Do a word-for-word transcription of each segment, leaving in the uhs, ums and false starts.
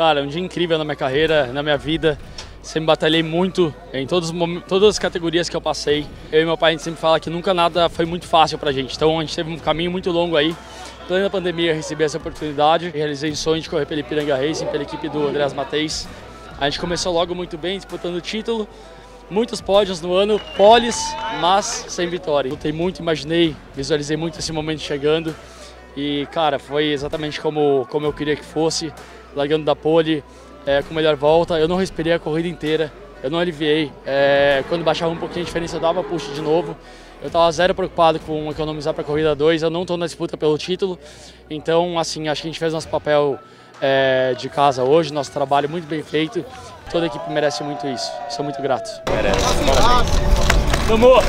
Cara, um dia incrível na minha carreira, na minha vida. Sempre batalhei muito em todos os momentos, todas as categorias que eu passei. Eu e meu pai, a gente sempre fala que nunca nada foi muito fácil pra gente. Então a gente teve um caminho muito longo aí. Em plena pandemia eu recebi essa oportunidade. Realizei o sonho de correr pela Ipiranga Racing, pela equipe do Andreas Mateis. A gente começou logo muito bem, disputando o título. Muitos pódios no ano, poles, mas sem vitória. Lutei muito, imaginei, visualizei muito esse momento chegando. E, cara, foi exatamente como, como eu queria que fosse. Largando da pole, é, com melhor volta. Eu não respirei a corrida inteira, eu não aliviei. É, quando baixava um pouquinho a diferença, eu dava push de novo. Eu estava zero preocupado com economizar para a corrida dois, eu não estou na disputa pelo título. Então, assim, acho que a gente fez nosso papel é, de casa hoje, nosso trabalho muito bem feito. Toda a equipe merece muito isso, sou muito grato. Merece, parabéns. Vamos!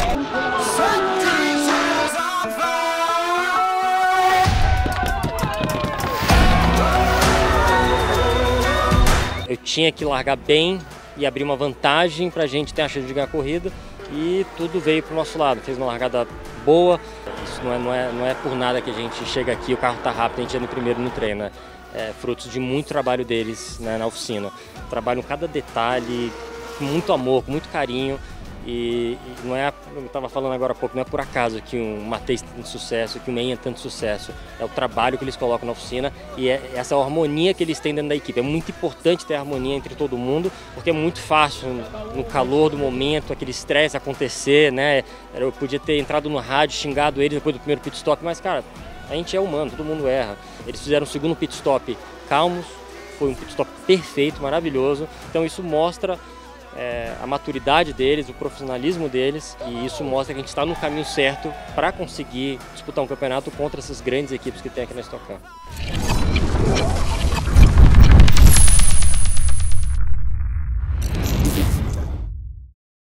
Eu tinha que largar bem e abrir uma vantagem para a gente ter a chance de ganhar a corrida e tudo veio para o nosso lado. Fez uma largada boa, isso não é, não é, não é por nada que a gente chega aqui, o carro está rápido, a gente é no primeiro no treino. Né? É frutos de muito trabalho deles, né, na oficina. Trabalham cada detalhe com muito amor, com muito carinho. E, e não é, eu estava falando agora há pouco, não é por acaso que um Mateis tem tanto sucesso, que o Menha tem tanto sucesso. É o trabalho que eles colocam na oficina e é essa harmonia que eles têm dentro da equipe. É muito importante ter harmonia entre todo mundo, porque é muito fácil no calor do momento, aquele estresse acontecer, né? Eu podia ter entrado no rádio, xingado eles depois do primeiro pit stop, mas cara, a gente é humano, todo mundo erra. Eles fizeram o segundo pit stop calmos, foi um pit stop perfeito, maravilhoso. Então isso mostra É, a maturidade deles, o profissionalismo deles, e isso mostra que a gente está no caminho certo para conseguir disputar um campeonato contra essas grandes equipes que tem aqui na Stock Car.